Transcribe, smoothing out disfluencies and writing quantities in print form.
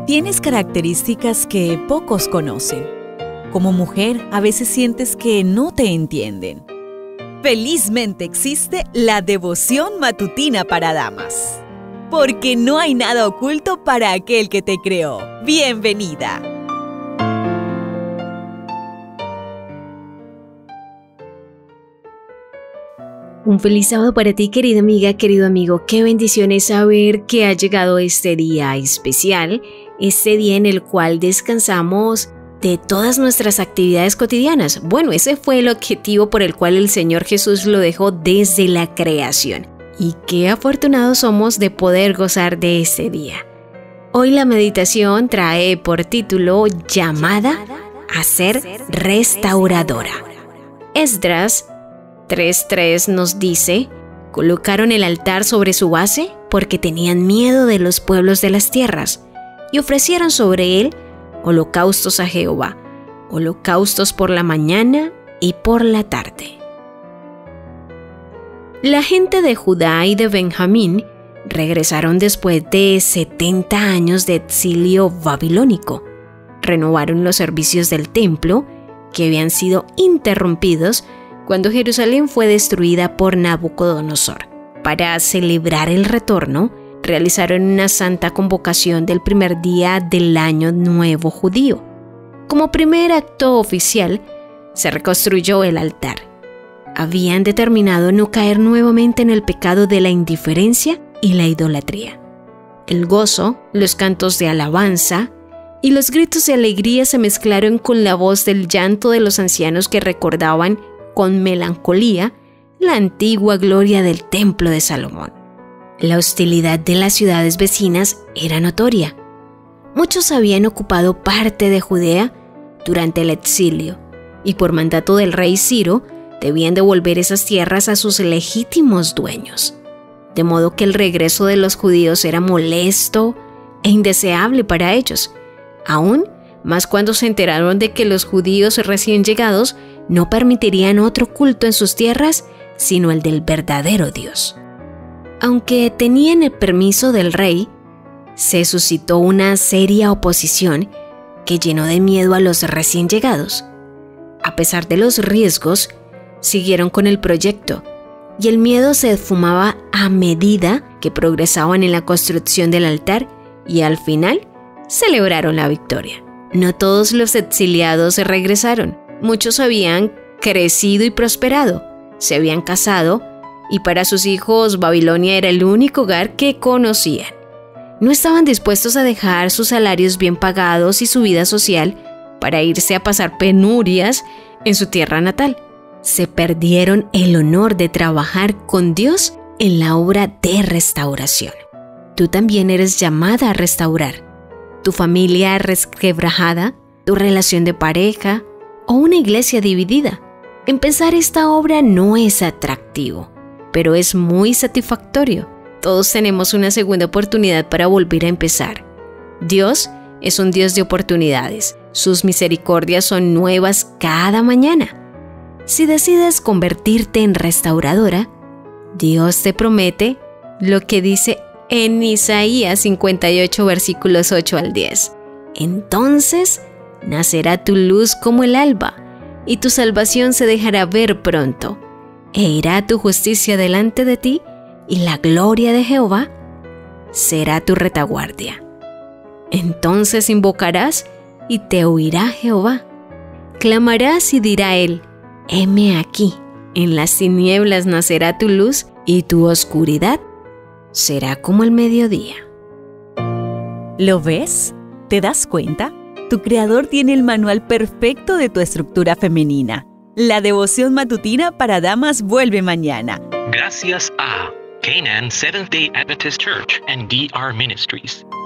Tienes características que pocos conocen. Como mujer, a veces sientes que no te entienden. Felizmente existe la devoción matutina para damas. Porque no hay nada oculto para aquel que te creó. ¡Bienvenida! Un feliz sábado para ti, querida amiga, querido amigo. Qué bendición es saber que ha llegado este día especial, este día en el cual descansamos de todas nuestras actividades cotidianas. Bueno, ese fue el objetivo por el cual el Señor Jesús lo dejó desde la creación. Y qué afortunados somos de poder gozar de este día. Hoy la meditación trae por título Llamada a ser restauradora. Esdras 3:3 nos dice: colocaron el altar sobre su base porque tenían miedo de los pueblos de las tierras y ofrecieron sobre él holocaustos a Jehová, holocaustos por la mañana y por la tarde. La gente de Judá y de Benjamín regresaron después de 70 años de exilio babilónico. Renovaron los servicios del templo que habían sido interrumpidos cuando Jerusalén fue destruida por Nabucodonosor. Para celebrar el retorno, realizaron una santa convocación del primer día del año nuevo judío. Como primer acto oficial, se reconstruyó el altar. Habían determinado no caer nuevamente en el pecado de la indiferencia y la idolatría. El gozo, los cantos de alabanza y los gritos de alegría se mezclaron con la voz del llanto de los ancianos que recordaban con melancolía la antigua gloria del templo de Salomón. La hostilidad de las ciudades vecinas era notoria. Muchos habían ocupado parte de Judea durante el exilio y por mandato del rey Ciro debían devolver esas tierras a sus legítimos dueños. De modo que el regreso de los judíos era molesto e indeseable para ellos, aún más cuando se enteraron de que los judíos recién llegados no permitirían otro culto en sus tierras sino el del verdadero Dios. Aunque tenían el permiso del rey, se suscitó una seria oposición que llenó de miedo a los recién llegados. A pesar de los riesgos, siguieron con el proyecto y el miedo se esfumaba a medida que progresaban en la construcción del altar y al final celebraron la victoria. No todos los exiliados se regresaron. Muchos habían crecido y prosperado, se habían casado y para sus hijos Babilonia era el único hogar que conocían. No estaban dispuestos a dejar sus salarios bien pagados y su vida social para irse a pasar penurias en su tierra natal. Se perdieron el honor de trabajar con Dios en la obra de restauración. Tú también eres llamada a restaurar tu familia resquebrajada, tu relación de pareja o una iglesia dividida. Empezar esta obra no es atractivo, pero es muy satisfactorio. Todos tenemos una segunda oportunidad para volver a empezar. Dios es un Dios de oportunidades. Sus misericordias son nuevas cada mañana. Si decides convertirte en restauradora, Dios te promete lo que dice en Isaías 58, versículos 8 al 10. Entonces nacerá tu luz como el alba, y tu salvación se dejará ver pronto. E irá tu justicia delante de ti, y la gloria de Jehová será tu retaguardia. Entonces invocarás, y te oirá Jehová. Clamarás y dirá él: heme aquí. En las tinieblas nacerá tu luz, y tu oscuridad será como el mediodía. ¿Lo ves? ¿Te das cuenta? Tu creador tiene el manual perfecto de tu estructura femenina. La devoción matutina para damas vuelve mañana. Gracias a Canaan Seventh-day Adventist Church and DR Ministries.